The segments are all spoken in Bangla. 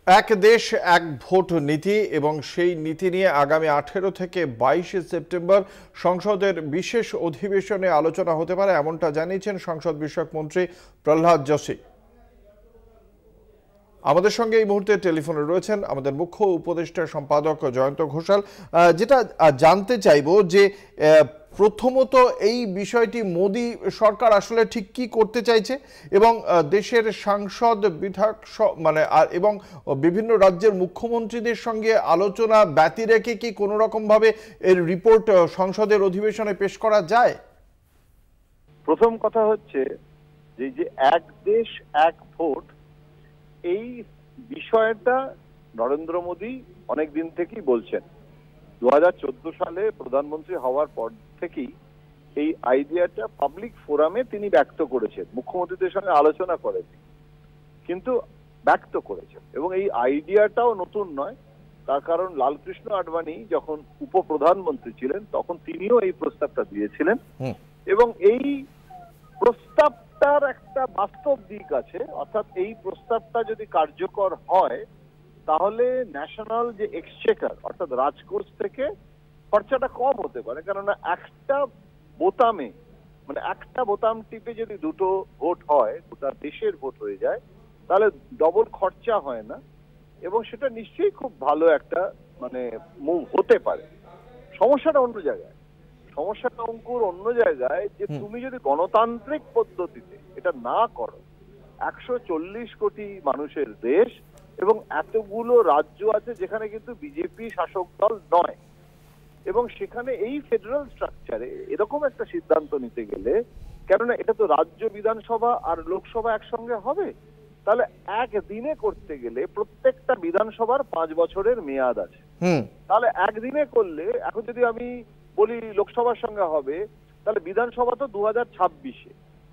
এক দেশ এক ভোট নীতি এবং সেই নীতি নিয়ে আগামী 18 থেকে 22 সেপ্টেম্বর সংসদের বিশেষ অধিবেশনে আলোচনা হতে পারে এমনটা জানিয়েছেন সংসদ বিষয়ক মন্ত্রী প্রহ্লাদ যোশী। আমাদের সঙ্গে এই মুহূর্তে টেলিফোনে রয়েছেন আমাদের মুখ্য উপদেষ্টা সম্পাদক জয়ন্ত ঘোষাল। যেটা জানতে চাইব যে প্রথমত এই বিষয়টি মোদি সরকার আসলে ঠিক কি করতে চাইছে এবং দেশের সাংসদ বিধায়ক এবং বিভিন্ন রাজ্যের মুখ্যমন্ত্রীদের সঙ্গে আলোচনা ব্যতি রেখে কি কোনো রকমভাবে এর রিপোর্ট সংসদের অধিবেশনে পেশ করা যায়? প্রথম কথা হচ্ছে যে এক দেশ এক ভোট, এই বিষয়টা নরেন্দ্র মোদী অনেক দিন থেকেই বলছেন। 2014 সালে প্রধানমন্ত্রী হওয়ার পর থেকেই এই আইডিয়াটা পাবলিক ফোরামে তিনি ব্যক্ত করেছেন, মুখ্যমন্ত্রীদের সঙ্গে আলোচনা করেছেন, কিন্তু ব্যক্ত করেছেন। এবং এই আইডিয়াটাও নতুন নয়, তার কারণ লালকৃষ্ণ আডবাণী যখন উপপ্রধানমন্ত্রী ছিলেন তখন তিনিও এই প্রস্তাবটা দিয়েছিলেন। এবং এই প্রস্তাবটার একটা বাস্তব দিক আছে, অর্থাৎ এই প্রস্তাবটা যদি কার্যকর হয় তাহলে ন্যাশনাল যে এক্সচেকার অর্থাৎ রাজকোষ থেকে খরচাটা কম হতে পারে। কেননা একটা বোতামে একটা বোতাম টিপে যদি দুটো ভোট হয়, গোটা দেশের ভোট হয়ে যায়, তাহলে ডবল খরচা হয় না এবং সেটা নিশ্চয়ই খুব ভালো একটা মুভ হতে পারে। সমস্যাটা অন্য জায়গায়, সমস্যাটা অঙ্কুর অন্য জায়গায় যে তুমি যদি গণতান্ত্রিক পদ্ধতিতে এটা না করো, 140 কোটি মানুষের দেশ এবং এতগুলো রাজ্য আছে যেখানে কিন্তু বিজেপি শাসক দল নয়, এবং সেখানে এই ফেডারেল স্ট্রাকচারে এরকম একটা সিদ্ধান্ত নিতে গেলে, কেননা এটা তো রাজ্য বিধানসভা আর লোকসভা একসঙ্গে হবে, তাহলে একদিনে করতে গেলে প্রত্যেকটা বিধানসভার 5 বছরের মেয়াদ আছে। তাহলে একদিনে করলে, এখন যদি আমি বলি লোকসভার সঙ্গে হবে, তাহলে বিধানসভা তো 2026-এ,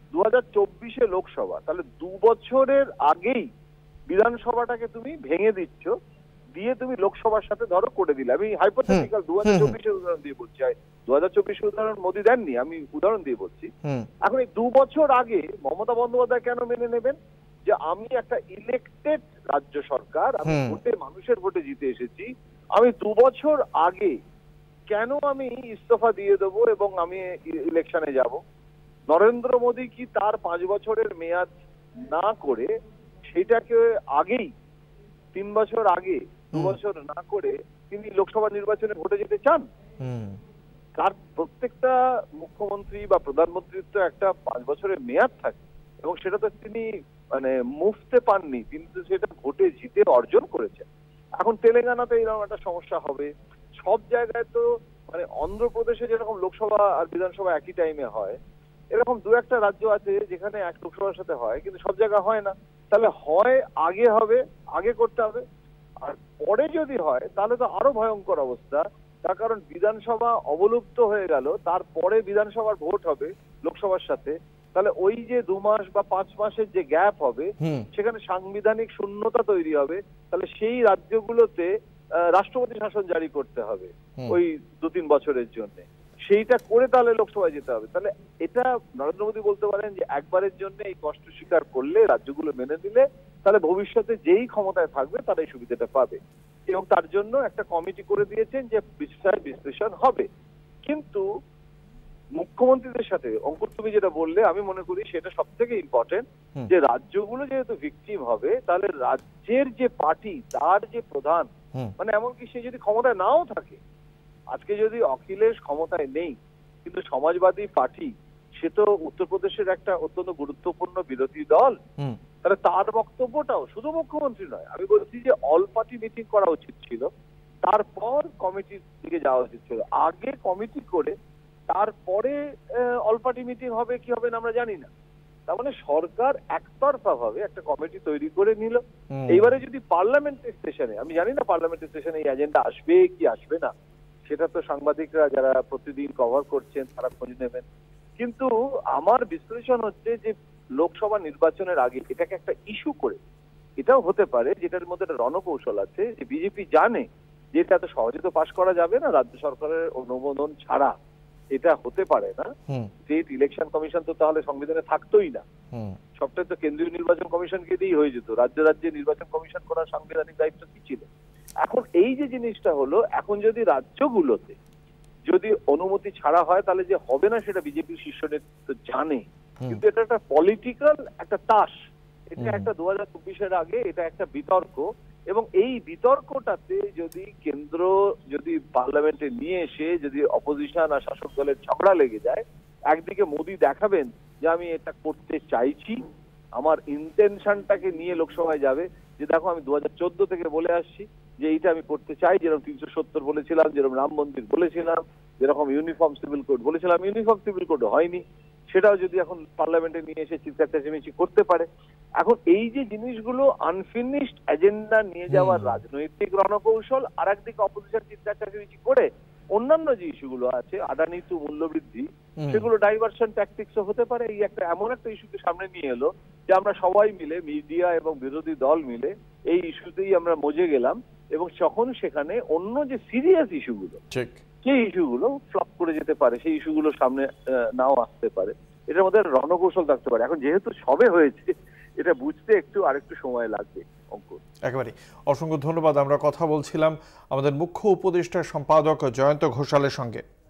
2024-এ লোকসভা, তাহলে 2 বছরের আগেই বিধানসভাটাকে তুমি ভেঙে দিচ্ছ, দিয়ে তুমি লোকসভার সাথে ধরো করে দিলে। আমি হাইপোথেটিক্যাল 2024-এর উদাহরণ দিয়ে বলছি, 2024-এর উদাহরণ মোদি দেননি, আমি উদাহরণ দিয়ে বলছি। এখন এই 2 বছর আগে মমতা বন্দ্যোপাধ্যায় কেন মেনে নেবেন যে আমি একটা ইলেক্টেড রাজ্য সরকার, আমি ভোটে, মানুষের ভোটে জিতে এসেছি, আমি 2 বছর আগে কেন আমি ইস্তফা দিয়ে দেবো এবং আমি ইলেকশনে যাব? নরেন্দ্র মোদী কি তার 5 বছরের মেয়াদ না করে সেটাকে আগেই 3 বছর আগে 2 বছর না করে তিনি লোকসভা নির্বাচনে ভোটে যেতে চান? তার প্রত্যেকটা মুখ্যমন্ত্রী বা প্রধানমন্ত্রীর তো একটা 5 বছরের মেয়াদ থাকে এবং সেটা তো তিনি মুফতে পাননি, তিনি তো সেটা ভোটে জিতে অর্জন করেছেন। এখন তেলেঙ্গানাতে এরকম একটা সমস্যা হবে, সব জায়গায় তো অন্ধ্রপ্রদেশে যেরকম লোকসভা আর বিধানসভা একই টাইমে হয়, এরকম 2-1টা রাজ্য আছে যেখানে এক লোকসভার সাথে হয়, কিন্তু সব জায়গায় হয় না। তাহলে হয় আগে হবে, আগে করতে হবে, আর পরে যদি হয় তাহলে তো আরো ভয়ঙ্কর অবস্থা। তার কারণ বিধানসভা অবলুপ্ত হয়ে গেল, তারপরে বিধানসভার ভোট হবে লোকসভার সাথে, তাহলে ওই যে 2 মাস বা 5 মাসের যে গ্যাপ হবে সেখানে সাংবিধানিক শূন্যতা তৈরি হবে। তাহলে সেই রাজ্যগুলোতে রাষ্ট্রপতি শাসন জারি করতে হবে ওই 2-3 বছরের জন্য, সেইটা করে তাহলে লোকসভায় যেতে হবে। তাহলে এটা নরেন্দ্র মোদী বলতে পারেন যে একবারের জন্য এই কষ্ট স্বীকার করলে, রাজ্যগুলো মেনে নিলে, তাহলে ভবিষ্যতে যেই ক্ষমতায় থাকবে তারা এই সুবিধাটা পাবে। এবং তার জন্য একটা কমিটি করে দিয়েছেন যে বিষয় বিশ্লেষণ হবে। কিন্তু মুখ্যমন্ত্রীদের সাথে অঙ্কুর তুমি যেটা বললে, আমি মনে করি সেটা সব থেকে ইম্পর্টেন্ট, যে রাজ্যগুলো যেহেতু ভিকটিম হবে, তাহলে রাজ্যের যে পার্টি, তার যে প্রধান, এমনকি সে যদি ক্ষমতায় নাও থাকে, আজকে যদি অখিলেশ ক্ষমতায় নেই কিন্তু সমাজবাদী পার্টি, সে তো উত্তরপ্রদেশের একটা অত্যন্ত গুরুত্বপূর্ণ বিরোধী দল, তাহলে তার বক্তব্যটাও শুধু মুখ্যমন্ত্রী নয়, আমি বলছি যে অল পার্টি মিটিং করা উচিত ছিল, তারপর কমিটির দিকে যাওয়া উচিত ছিল। আগে কমিটি করে তারপরে অল পার্টি মিটিং হবে কি হবে না আমরা জানি না। তার মানে সরকার একতরফা ভাবে একটা কমিটি তৈরি করে নিল। এইবারে যদি পার্লামেন্টের সেশনে, আমি জানি না পার্লামেন্টের সেশনে এই এজেন্ডা আসবে কি আসবে না, সেটা তো সাংবাদিকরা যারা প্রতিদিন কভার করছেন তারা খোঁজ নেবেন, কিন্তু আমার বিশ্লেষণ হচ্ছে যে লোকসভা নির্বাচনের আগে এটাকে একটা ইস্যু করে, এটাও হতে পারে যেটার মধ্যে একটা রণকৌশল আছে, যে বিজেপি জানে যে এটা এত সহজে তো পাশ করা যাবে না রাজ্য সরকারের অনুমোদন ছাড়া, এটা হতে পারে না। স্টেট ইলেকশন কমিশন তো তাহলে সংবিধানে থাকতোই না, সবটাই তো কেন্দ্রীয় নির্বাচন কমিশনকে দিয়েই হয়ে যেত। রাজ্যে রাজ্যে নির্বাচন কমিশন করার সাংবিধানিক দায়িত্ব কি ছিল? এখন এই যে জিনিসটা হলো, এখন যদি রাজ্যগুলোতে যদি অনুমতি ছাড়া হয় তাহলে যে হবে না সেটা বিজেপির শীর্ষ নেতৃত্ব জানে, কিন্তু এটা একটা পলিটিক্যাল একটা তাস। এটা একটা 2024-এর আগে এটা একটা বিতর্ক, এবং এই বিতর্কটাতে যদি কেন্দ্র যদি পার্লামেন্টে নিয়ে এসে যদি অপোজিশন আর শাসক দলের ঝগড়া লেগে যায়, একদিকে মোদী দেখাবেন যে আমি এটা করতে চাইছি, আমার ইন্টেনশনটাকে নিয়ে লোকসভায় যাবে যে দেখো আমি 2014 থেকে বলে আসছি যে এইটা আমি করতে চাই, যেরকম 370 বলেছিলাম, যেরকম রাম মন্দির বলেছিলাম, যেরকম ইউনিফর্ম সিভিল কোড বলেছিলাম, ইউনিফর্ম সিভিল কোড হয়নি, সেটাও যদি এখন পার্লামেন্টে নিয়ে এসে চিৎকার চেঁচামেচি করতে পারে। এখন এই যে জিনিসগুলো আনফিনিশড এজেন্ডা নিয়ে যাওয়ার রাজনৈতিক রণকৌশল, আর একদিকে অপোজিশন চিৎকার চেঁচামেচি করে অন্যান্য যে ইস্যুগুলো আছে, আদানি টু মূল্যবৃদ্ধি, সেগুলো ডাইভার্সন ট্যাকটিক্সও হতে পারে। এই একটা এমন একটা ইস্যুকে সামনে নিয়ে এলো যে আমরা সবাই মিলে, মিডিয়া এবং বিরোধী দল মিলে এই ইস্যুতেই আমরা মজে গেলাম, এবং তখন সেখানে অন্য যে সিরিয়াস ইস্যুগুলো, সেই ইস্যুগুলো ফ্লপ করে যেতে পারে, সেই ইস্যুগুলো সামনে নাও আসতে পারে। এটার মধ্যে রণকৌশল থাকতে পারে। এখন যেহেতু সবে হয়েছে, এটা বুঝতে আরেকটু সময় লাগবে। অঙ্কুর, একেবারে অসংখ্য ধন্যবাদ। আমরা কথা বলছিলাম আমাদের মুখ্য উপদেষ্টা সম্পাদক জয়ন্ত ঘোষালের সঙ্গে।